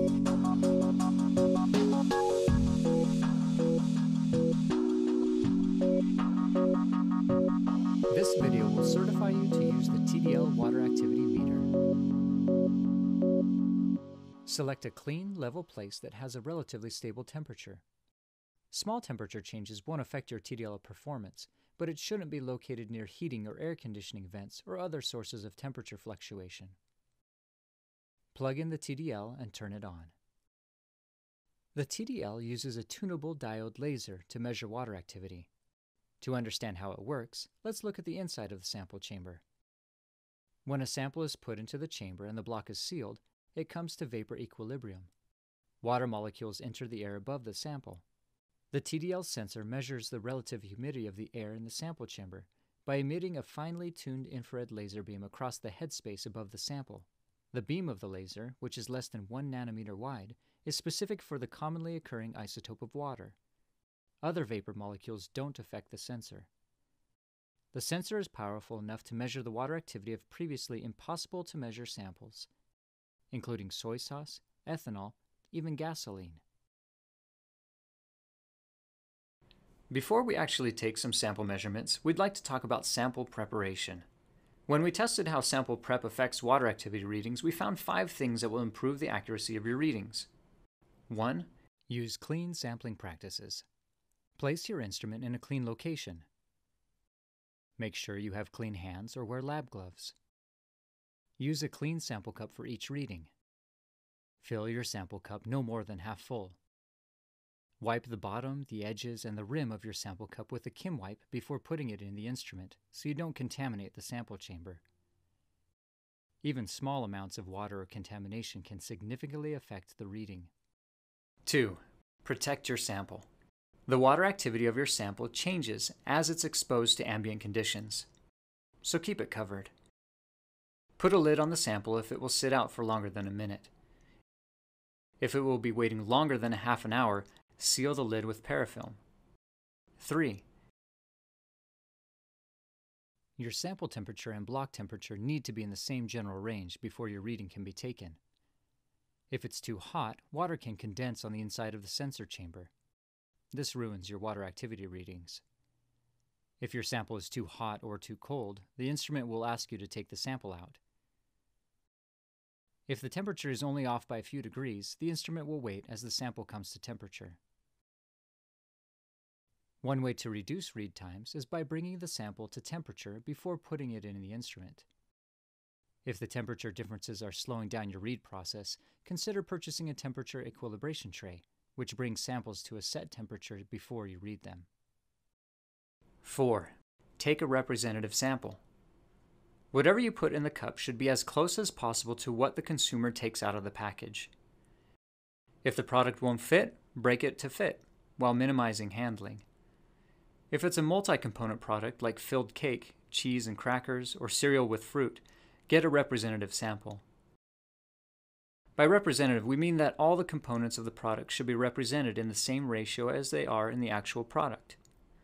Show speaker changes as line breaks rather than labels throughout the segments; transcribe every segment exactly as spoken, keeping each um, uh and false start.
This video will certify you to use the T D L water activity meter. Select a clean, level place that has a relatively stable temperature. Small temperature changes won't affect your T D L performance, but it shouldn't be located near heating or air conditioning vents or other sources of temperature fluctuation. Plug in the T D L and turn it on. The T D L uses a tunable diode laser to measure water activity. To understand how it works, let's look at the inside of the sample chamber. When a sample is put into the chamber and the block is sealed, it comes to vapor equilibrium. Water molecules enter the air above the sample. The T D L sensor measures the relative humidity of the air in the sample chamber by emitting a finely tuned infrared laser beam across the headspace above the sample. The beam of the laser, which is less than one nanometer wide, is specific for the commonly occurring isotope of water. Other vapor molecules don't affect the sensor. The sensor is powerful enough to measure the water activity of previously impossible to measure samples, including soy sauce, ethanol, even gasoline. Before we actually take some sample measurements, we'd like to talk about sample preparation. When we tested how sample prep affects water activity readings, we found five things that will improve the accuracy of your readings. one. Use clean sampling practices. Place your instrument in a clean location. Make sure you have clean hands or wear lab gloves. Use a clean sample cup for each reading. Fill your sample cup no more than half full. Wipe the bottom, the edges, and the rim of your sample cup with a Kim wipe before putting it in the instrument so you don't contaminate the sample chamber. Even small amounts of water or contamination can significantly affect the reading. two. Protect your sample. The water activity of your sample changes as it's exposed to ambient conditions, so keep it covered. Put a lid on the sample if it will sit out for longer than a minute. If it will be waiting longer than a half an hour, seal the lid with parafilm. three. Your sample temperature and block temperature need to be in the same general range before your reading can be taken. If it's too hot, water can condense on the inside of the sensor chamber. This ruins your water activity readings. If your sample is too hot or too cold, the instrument will ask you to take the sample out. If the temperature is only off by a few degrees, the instrument will wait as the sample comes to temperature. One way to reduce read times is by bringing the sample to temperature before putting it in the instrument. If the temperature differences are slowing down your read process, consider purchasing a temperature equilibration tray, which brings samples to a set temperature before you read them. four. Take a representative sample. Whatever you put in the cup should be as close as possible to what the consumer takes out of the package. If the product won't fit, break it to fit, while minimizing handling. If it's a multi-component product like filled cake, cheese and crackers, or cereal with fruit, get a representative sample. By representative, we mean that all the components of the product should be represented in the same ratio as they are in the actual product.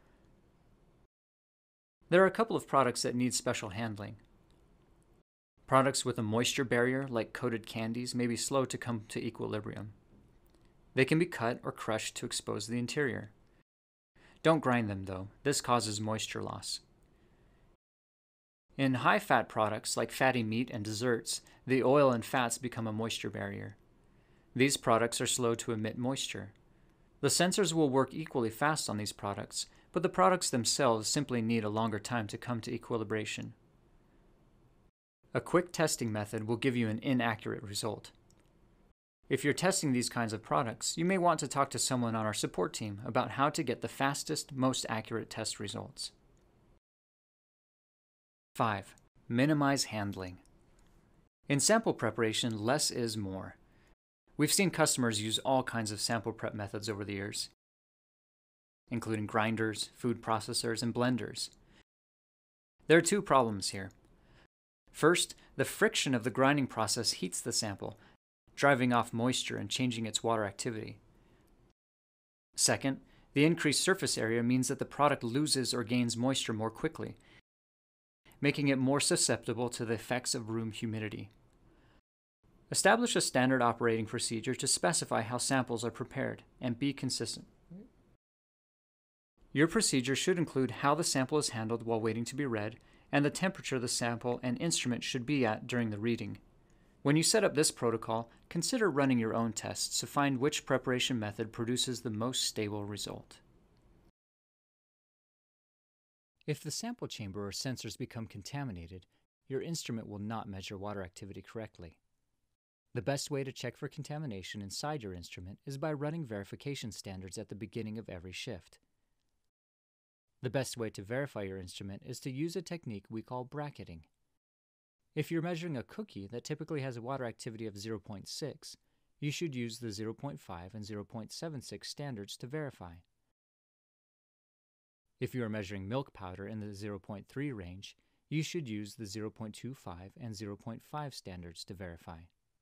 There are a couple of products that need special handling. Products with a moisture barrier, like coated candies, may be slow to come to equilibrium. They can be cut or crushed to expose the interior. Don't grind them, though. This causes moisture loss. In high-fat products like fatty meat and desserts, the oil and fats become a moisture barrier. These products are slow to emit moisture. The sensors will work equally fast on these products, but the products themselves simply need a longer time to come to equilibration. A quick testing method will give you an inaccurate result. If you're testing these kinds of products, you may want to talk to someone on our support team about how to get the fastest, most accurate test results. five. Minimize handling. In sample preparation, less is more. We've seen customers use all kinds of sample prep methods over the years, including grinders, food processors, and blenders. There are two problems here. First, the friction of the grinding process heats the sample, driving off moisture and changing its water activity. Second, the increased surface area means that the product loses or gains moisture more quickly, making it more susceptible to the effects of room humidity. Establish a standard operating procedure to specify how samples are prepared and be consistent. Your procedure should include how the sample is handled while waiting to be read and the temperature the sample and instrument should be at during the reading. When you set up this protocol, consider running your own tests to find which preparation method produces the most stable result. If the sample chamber or sensors become contaminated, your instrument will not measure water activity correctly. The best way to check for contamination inside your instrument is by running verification standards at the beginning of every shift. The best way to verify your instrument is to use a technique we call bracketing. If you're measuring a cookie that typically has a water activity of zero point six, you should use the zero point five and zero point seven six standards to verify. If you are measuring milk powder in the zero point three range, you should use the zero point two five and zero point five standards to verify.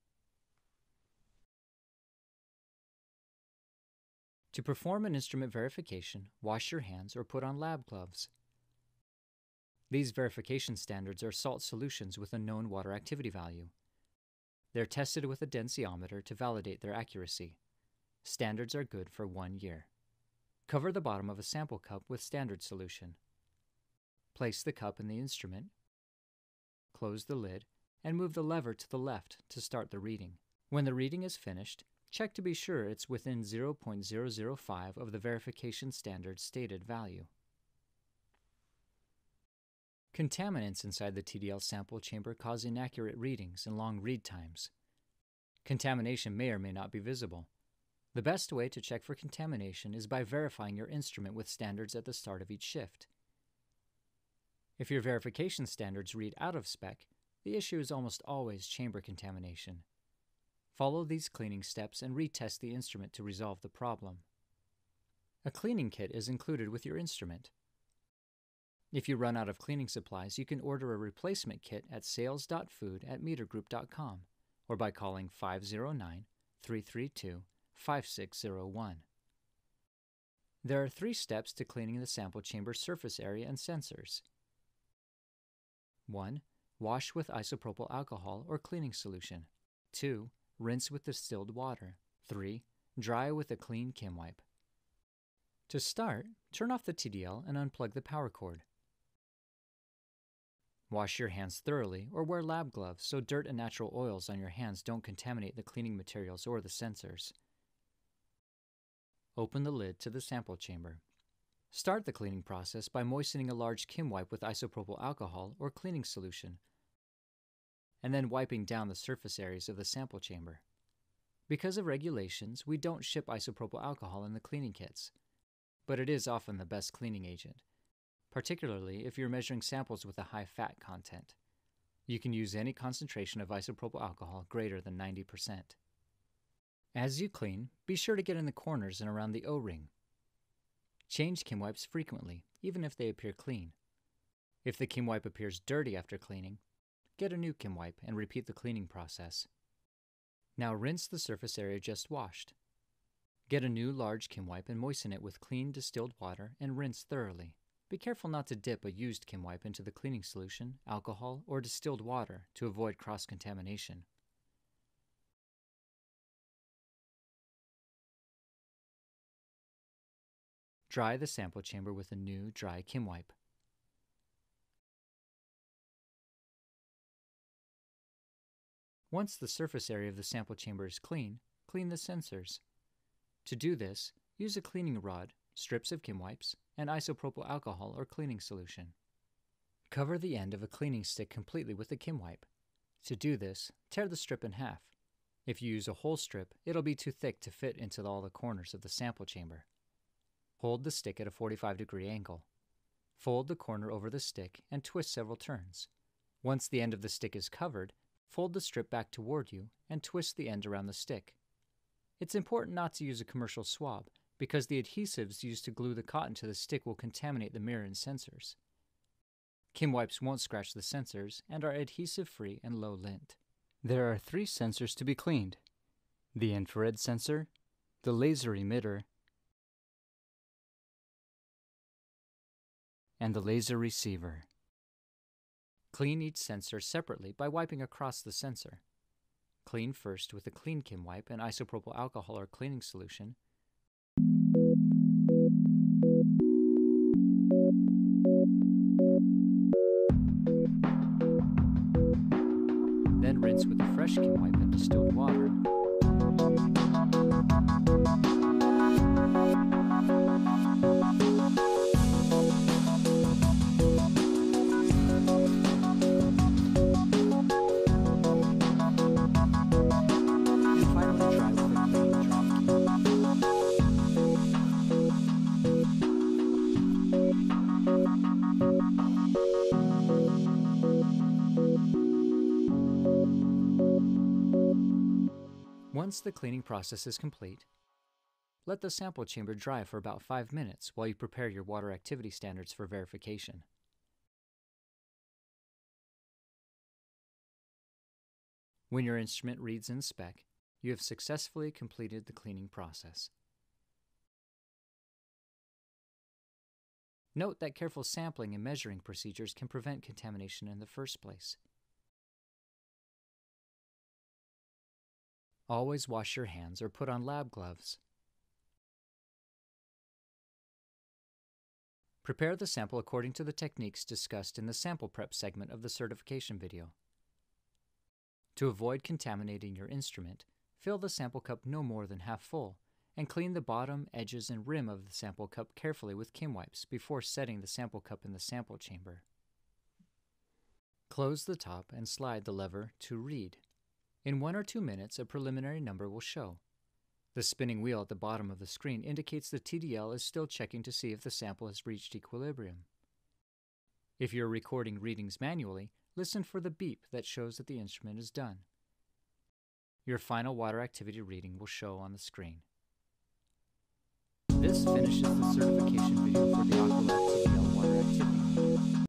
To perform an instrument verification, wash your hands or put on lab gloves. These verification standards are salt solutions with a known water activity value. They're tested with a densiometer to validate their accuracy. Standards are good for one year. Cover the bottom of a sample cup with standard solution. Place the cup in the instrument, close the lid, and move the lever to the left to start the reading. When the reading is finished, check to be sure it's within zero point zero zero five of the verification standard's stated value. Contaminants inside the T D L sample chamber cause inaccurate readings and long read times. Contamination may or may not be visible. The best way to check for contamination is by verifying your instrument with standards at the start of each shift. If your verification standards read out of spec, the issue is almost always chamber contamination. Follow these cleaning steps and retest the instrument to resolve the problem. A cleaning kit is included with your instrument. If you run out of cleaning supplies, you can order a replacement kit at sales dot food at meter group dot com or by calling five zero nine, three three two, five six zero one. There are three steps to cleaning the sample chamber surface area and sensors. one. Wash with isopropyl alcohol or cleaning solution. two. Rinse with distilled water. three. Dry with a clean Kim wipe. To start, turn off the T D L and unplug the power cord. Wash your hands thoroughly or wear lab gloves so dirt and natural oils on your hands don't contaminate the cleaning materials or the sensors. Open the lid to the sample chamber. Start the cleaning process by moistening a large Kim wipe with isopropyl alcohol or cleaning solution, and then wiping down the surface areas of the sample chamber. Because of regulations, we don't ship isopropyl alcohol in the cleaning kits, but it is often the best cleaning agent, particularly if you're measuring samples with a high fat content. You can use any concentration of isopropyl alcohol greater than ninety percent. As you clean, be sure to get in the corners and around the O-ring. Change Kim wipes frequently, even if they appear clean. If the Kim wipe appears dirty after cleaning, get a new Kim wipe and repeat the cleaning process. Now rinse the surface area just washed. Get a new large Kim wipe and moisten it with clean distilled water and rinse thoroughly. Be careful not to dip a used Kim wipe into the cleaning solution, alcohol, or distilled water to avoid cross-contamination. Dry the sample chamber with a new dry Kim wipe. Once the surface area of the sample chamber is clean, clean the sensors. To do this, use a cleaning rod, strips of Kim wipes, and isopropyl alcohol or cleaning solution. Cover the end of a cleaning stick completely with the Kim wipe. To do this, tear the strip in half. If you use a whole strip, it'll be too thick to fit into all the corners of the sample chamber. Hold the stick at a forty-five degree angle. Fold the corner over the stick and twist several turns. Once the end of the stick is covered, fold the strip back toward you and twist the end around the stick. It's important not to use a commercial swab because the adhesives used to glue the cotton to the stick will contaminate the mirror and sensors. Kim wipes won't scratch the sensors and are adhesive-free and low lint. There are three sensors to be cleaned: the infrared sensor, the laser emitter, and the laser receiver. Clean each sensor separately by wiping across the sensor. Clean first with a clean Kim wipe and isopropyl alcohol or cleaning solution. Then rinse with a fresh Kim wipe and distilled water. Once the cleaning process is complete, let the sample chamber dry for about five minutes while you prepare your water activity standards for verification. When your instrument reads in spec, you have successfully completed the cleaning process. Note that careful sampling and measuring procedures can prevent contamination in the first place. Always wash your hands or put on lab gloves. Prepare the sample according to the techniques discussed in the sample prep segment of the certification video. To avoid contaminating your instrument, fill the sample cup no more than half full, and clean the bottom, edges, and rim of the sample cup carefully with Kim wipes before setting the sample cup in the sample chamber. Close the top and slide the lever to read. In one or two minutes, a preliminary number will show. The spinning wheel at the bottom of the screen indicates the T D L is still checking to see if the sample has reached equilibrium. If you're recording readings manually, listen for the beep that shows that the instrument is done. Your final water activity reading will show on the screen. This finishes the certification video for the AQUALAB